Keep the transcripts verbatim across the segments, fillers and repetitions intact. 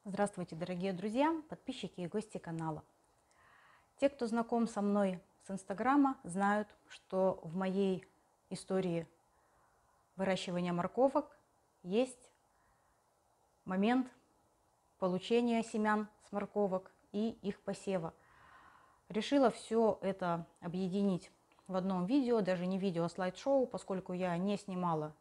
Здравствуйте, дорогие друзья, подписчики и гости канала. Те, кто знаком со мной с Инстаграма, знают, что в моей истории выращивания морковок есть момент получения семян с морковок и их посева. Решила все это объединить в одном видео, даже не видео, а слайд-шоу, поскольку я не снимала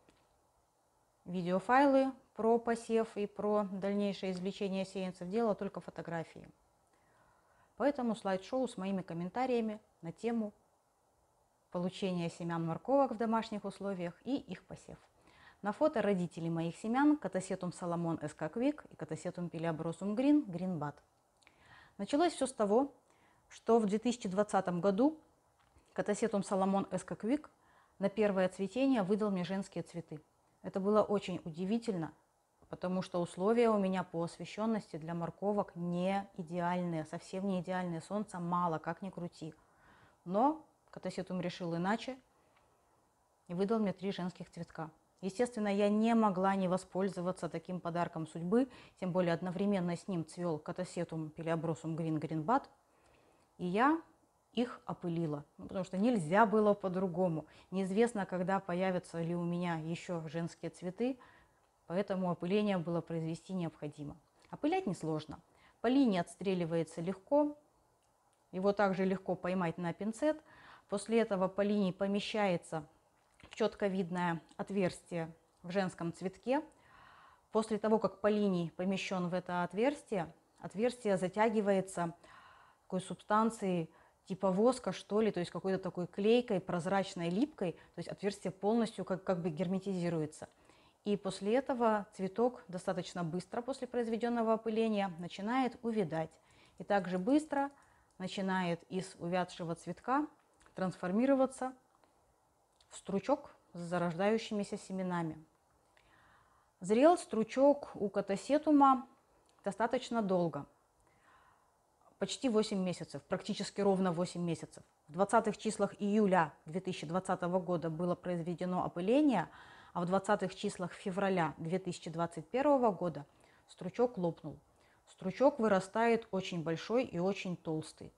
видеофайлы про посев и про дальнейшее извлечение сеянцев, делала только фотографии. Поэтому слайд-шоу с моими комментариями на тему получения семян морковок в домашних условиях и их посев. На фото родители моих семян Catasetum Salomon эс ка Quick и Catasetum Pileabrosum Green Greenbud. Началось все с того, что в две тысячи двадцатом году Catasetum Salomon эс ка Quick на первое цветение выдал мне женские цветы. Это было очень удивительно, потому что условия у меня по освещенности для морковок не идеальные, совсем не идеальные, солнца мало, как ни крути. Но Catasetum решил иначе и выдал мне три женских цветка. Естественно, я не могла не воспользоваться таким подарком судьбы, тем более одновременно с ним цвел Catasetum Pileabrosum Green Greenbud, и я их опылила, ну, потому что нельзя было по-другому. Неизвестно, когда появятся ли у меня еще женские цветы, поэтому опыление было произвести необходимо. Опылять несложно. Полиний отстреливается легко, его также легко поймать на пинцет. После этого полиний помещается в четко видное отверстие в женском цветке. После того, как полиний помещен в это отверстие, отверстие затягивается такой субстанцией типа воска, что ли, то есть какой-то такой клейкой, прозрачной, липкой, то есть отверстие полностью как, как бы герметизируется. И после этого цветок достаточно быстро после произведенного опыления начинает увядать. И также быстро начинает из увядшего цветка трансформироваться в стручок с зарождающимися семенами. Зрел стручок у Catasetum достаточно долго. Почти восемь месяцев, практически ровно восемь месяцев. В двадцатых числах июля две тысячи двадцатого года было произведено опыление, а в двадцатых числах февраля две тысячи двадцать первого года стручок лопнул. Стручок вырастает очень большой и очень толстый.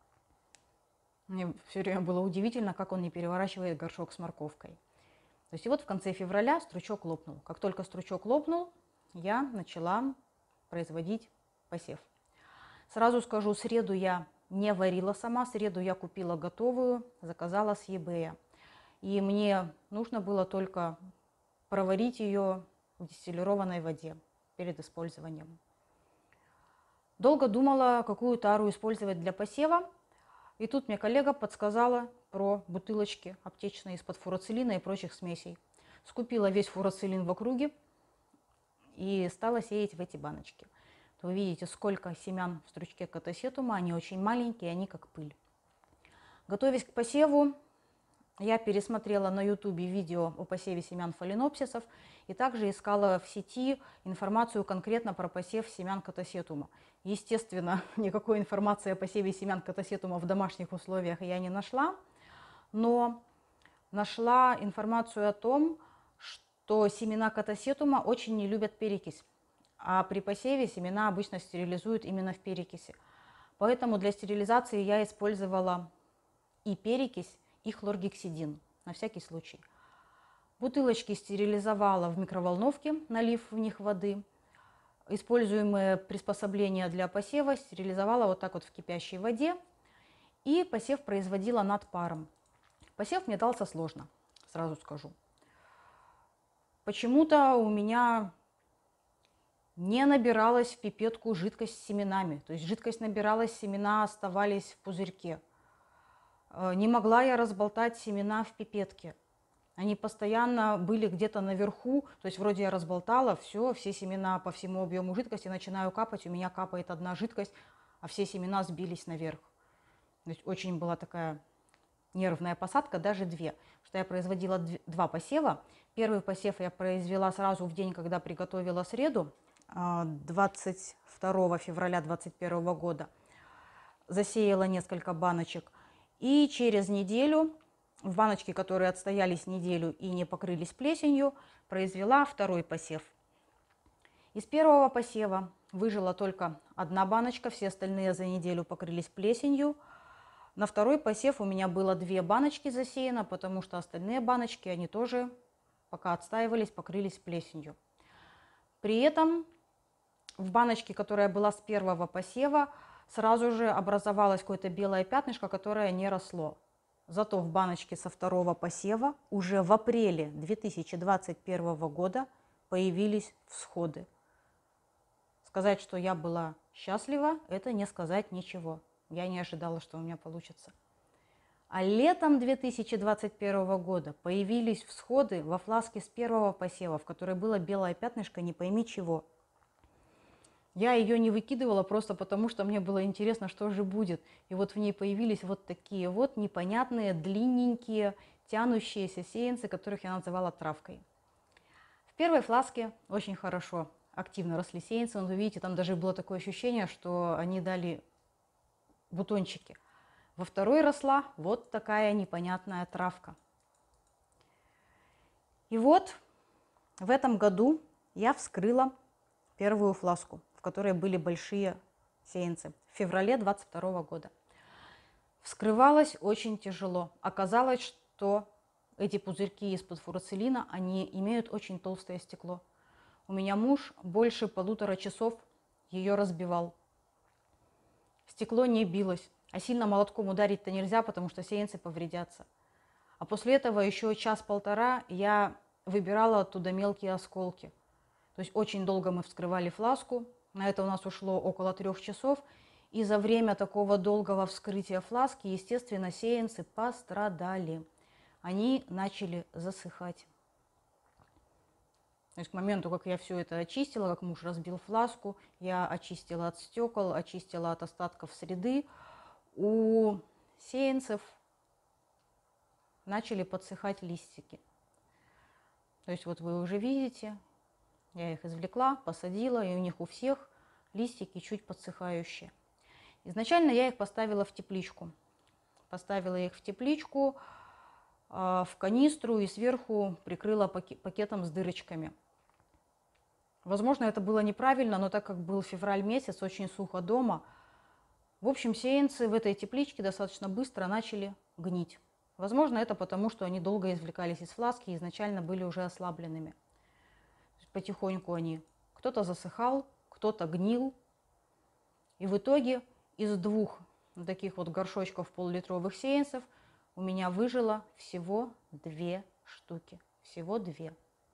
Мне все время было удивительно, как он не переворачивает горшок с морковкой. То есть и вот в конце февраля стручок лопнул. Как только стручок лопнул, я начала производить посев. Сразу скажу, среду я не варила сама, среду я купила готовую, заказала с eBay. И мне нужно было только проварить ее в дистиллированной воде перед использованием. Долго думала, какую тару использовать для посева. И тут мне коллега подсказала про бутылочки аптечные из-под фурацилина и прочих смесей. Скупила весь фурацилин в округе и стала сеять в эти баночки. Вы видите, сколько семян в стручке Catasetum, они очень маленькие, они как пыль. Готовясь к посеву, я пересмотрела на ютубе видео о посеве семян фаленопсисов и также искала в сети информацию конкретно про посев семян Catasetum. Естественно, никакой информации о посеве семян Catasetum в домашних условиях я не нашла, но нашла информацию о том, что семена Catasetum очень не любят перекись. А при посеве семена обычно стерилизуют именно в перекиси. Поэтому для стерилизации я использовала и перекись, и хлоргексидин, на всякий случай. Бутылочки стерилизовала в микроволновке, налив в них воды. Используемые приспособления для посева стерилизовала вот так вот в кипящей воде. И посев производила над паром. Посев мне дался сложно, сразу скажу. Почему-то у меня не набиралась в пипетку жидкость с семенами. То есть жидкость набиралась, семена оставались в пузырьке. Не могла я разболтать семена в пипетке. Они постоянно были где-то наверху. То есть вроде я разболтала, все, все семена по всему объему жидкости начинаю капать. У меня капает одна жидкость, а все семена сбились наверх. То есть очень была такая нервная посадка, даже две. Что я производила два посева. Первый посев я произвела сразу в день, когда приготовила среду. двадцать второго февраля две тысячи двадцать первого года засеяла несколько баночек, и через неделю в баночки, которые отстоялись неделю и не покрылись плесенью, произвела второй посев. Из первого посева выжила только одна баночка, все остальные за неделю покрылись плесенью. На второй посев у меня было две баночки засеяно, потому что остальные баночки, они тоже, пока отстаивались, покрылись плесенью. При этом в баночке, которая была с первого посева, сразу же образовалось какое-то белое пятнышко, которое не росло. Зато в баночке со второго посева уже в апреле две тысячи двадцать первого года появились всходы. Сказать, что я была счастлива, это не сказать ничего. Я не ожидала, что у меня получится. А летом две тысячи двадцать первого года появились всходы во фласке с первого посева, в которой было белое пятнышко, не пойми чего. Я ее не выкидывала просто потому, что мне было интересно, что же будет. И вот в ней появились вот такие вот непонятные, длинненькие, тянущиеся сеянцы, которых я называла травкой. В первой фласке очень хорошо, активно росли сеянцы. Но вы видите, там даже было такое ощущение, что они дали бутончики. Во второй росла вот такая непонятная травка. И вот в этом году я вскрыла первую фласку, в которой были большие сеянцы, в феврале двадцать второго года. Вскрывалось очень тяжело. Оказалось, что эти пузырьки из-под фурацилина, они имеют очень толстое стекло. У меня муж больше полутора часов ее разбивал. Стекло не билось, а сильно молотком ударить-то нельзя, потому что сеянцы повредятся. А после этого еще час-полтора я выбирала оттуда мелкие осколки. То есть очень долго мы вскрывали фласку, на это у нас ушло около трех часов. И за время такого долгого вскрытия фласки, естественно, сеянцы пострадали. Они начали засыхать. То есть к моменту, как я все это очистила, как муж разбил фласку, я очистила от стекол, очистила от остатков среды, у сеянцев начали подсыхать листики. То есть вот вы уже видите, я их извлекла, посадила, и у них у всех листики чуть подсыхающие. Изначально я их поставила в тепличку. Поставила их в тепличку, в канистру и сверху прикрыла пакетом с дырочками. Возможно, это было неправильно, но так как был февраль месяц, очень сухо дома, в общем, сеянцы в этой тепличке достаточно быстро начали гнить. Возможно, это потому, что они долго извлекались из фласки и изначально были уже ослабленными. Потихоньку они, кто-то засыхал, кто-то гнил. И в итоге из двух таких вот горшочков полулитровых сеянцев у меня выжило всего две штуки. Всего две.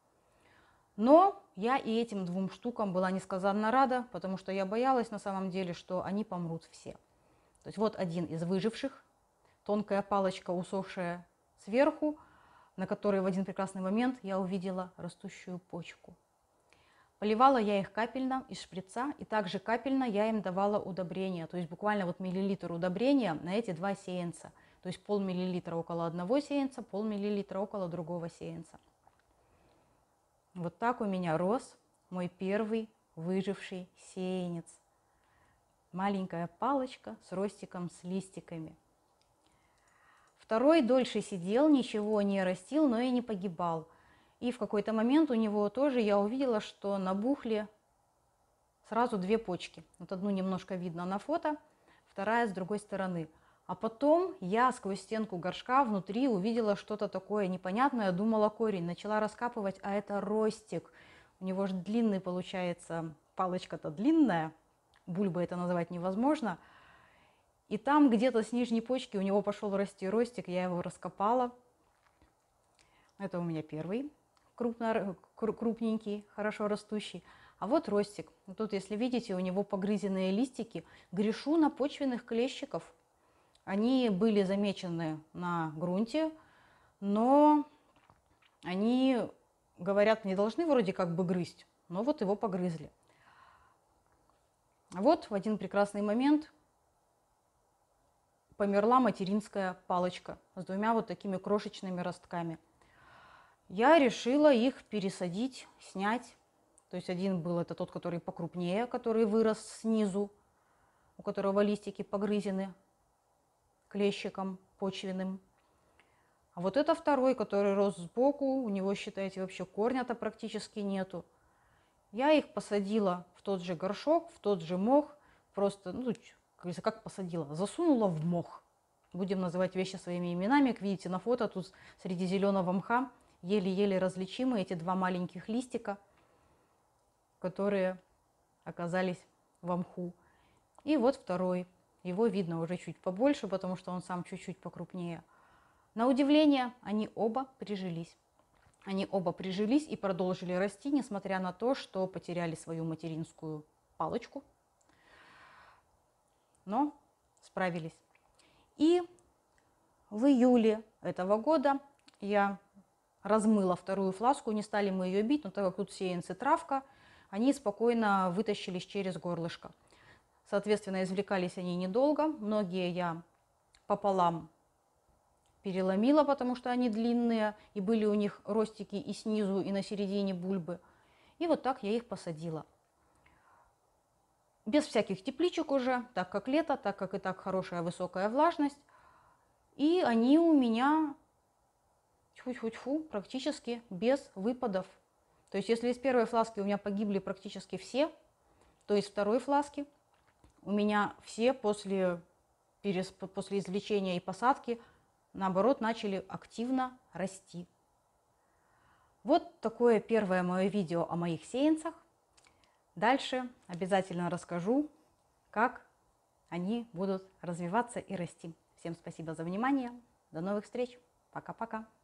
Но я и этим двум штукам была несказанно рада, потому что я боялась на самом деле, что они помрут все. То есть вот один из выживших, тонкая палочка, усохшая сверху, на которой в один прекрасный момент я увидела растущую почку. Поливала я их капельно из шприца, и также капельно я им давала удобрения, то есть буквально вот миллилитр удобрения на эти два сеянца. То есть полмиллилитра около одного сеянца, полмиллилитра около другого сеянца. Вот так у меня рос мой первый выживший сеянец. Маленькая палочка с ростиком, с листиками. Второй дольше сидел, ничего не растил, но и не погибал. И в какой-то момент у него тоже я увидела, что набухли сразу две почки. Вот одну немножко видно на фото, вторая с другой стороны. А потом я сквозь стенку горшка внутри увидела что-то такое непонятное, думала корень, начала раскапывать, а это ростик. У него же длинный получается, палочка-то длинная, бульбой это называть невозможно. И там где-то с нижней почки у него пошел расти ростик, я его раскопала. Это у меня первый крупно, крупненький, хорошо растущий. А вот ростик. Тут, если видите, у него погрызенные листики. Грешу на почвенных клещиков. Они были замечены на грунте, но они, говорят, не должны вроде как бы грызть, но вот его погрызли. Вот в один прекрасный момент померла материнская палочка с двумя вот такими крошечными ростками. Я решила их пересадить, снять. То есть один был это тот, который покрупнее, который вырос снизу, у которого листики погрызены клещиком почвенным. А вот это второй, который рос сбоку, у него, считайте, вообще корня-то практически нету. Я их посадила в тот же горшок, в тот же мох, просто, ну, как посадила, засунула в мох. Будем называть вещи своими именами. Как видите на фото, тут среди зеленого мха еле-еле различимы эти два маленьких листика, которые оказались в мху. И вот второй. Его видно уже чуть побольше, потому что он сам чуть-чуть покрупнее. На удивление, они оба прижились. Они оба прижились и продолжили расти, несмотря на то, что потеряли свою материнскую палочку. Но справились. И в июле этого года я размыла вторую фласку. Не стали мы ее бить, но так как тут сеянцы травка, они спокойно вытащились через горлышко. Соответственно, извлекались они недолго. Многие я пополам переломила, потому что они длинные, и были у них ростики и снизу, и на середине бульбы. И вот так я их посадила. Без всяких тепличек уже, так как лето, так как и так хорошая высокая влажность. И они у меня, тьфу-тьфу-тьфу, практически без выпадов. То есть если из первой фласки у меня погибли практически все, то из второй фласки у меня все после, после извлечения и посадки, наоборот, начали активно расти. Вот такое первое мое видео о моих сеянцах. Дальше обязательно расскажу, как они будут развиваться и расти. Всем спасибо за внимание. До новых встреч. Пока-пока.